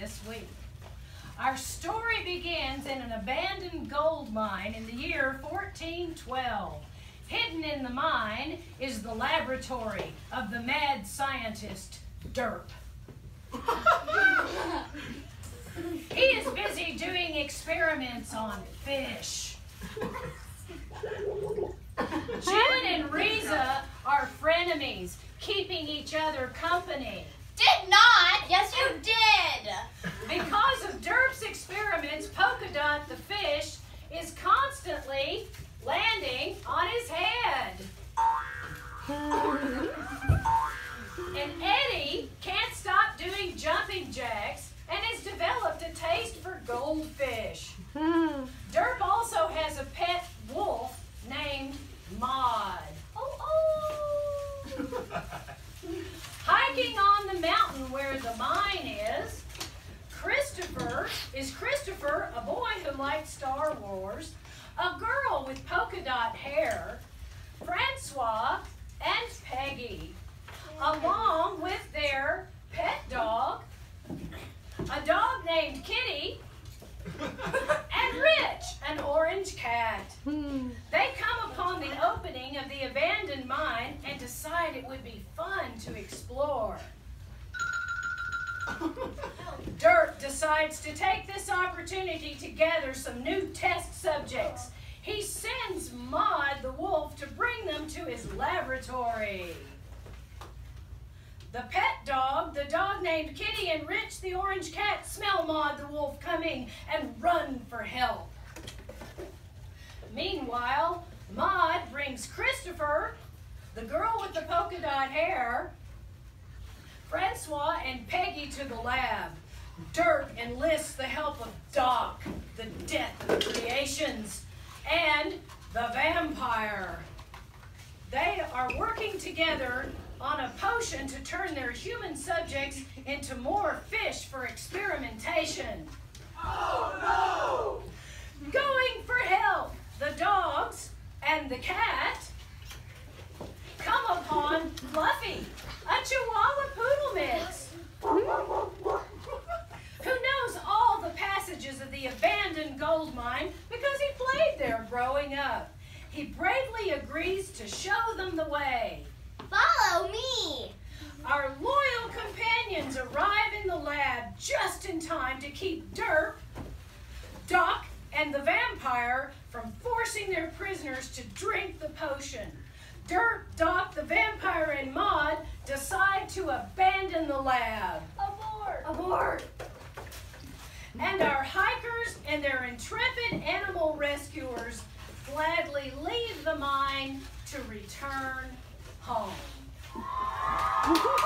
this week. Our story begins in an abandoned gold mine in the year 1412. Hidden in the mine is the laboratory of the mad scientist Derp. He is busy doing experiments on fish. June and Riza are frenemies, keeping each other company. Did not! Yes, you did! Because of Derp's experiments, Polka Dot the fish is constantly landing on his head. And Eddie can't stop doing jumping jacks and has developed a taste for goldfish. Derp also has a pet wolf named Maud. Hiking on the mountain where the mine is, Christopher, a boy who likes Star Wars, a girl with polka dot hair, Francois, and Peggy, along with their pet dog, a dog named Kitty, and Rich, an orange cat. They come upon the opening of the abandoned mine and decide it would be fun to explore. Derp decides to take this opportunity to gather some new test subjects. He sends Maud the wolf to bring them to his laboratory. The pet dog, the dog named Kitty, and Rich the orange cat smell Maud the wolf coming and run for help. Meanwhile, Maud brings Christopher, the girl with the polka dot hair, Francois, and Peggy to the lab. Derp enlists the help of Doc, the death of creations, and the vampire. They are working together on a potion to turn their human subjects into more fish for experimentation. Oh no! Going for help, the dogs and the cat come upon Fluffy, a Chihuahua poodle mix, who knows all the passages of the abandoned gold mine because he played there growing up. He bravely agrees to show them the way. Follow me! Our loyal companions arrive in the lab just in time to keep Derp, Doc, and the vampire from forcing their prisoners to drink the potion. Derp, Doc, the vampire, and Maud decide to abandon the lab. Abort! Abort! And our hikers and their intrepid animal rescuers gladly leave the mine to return home.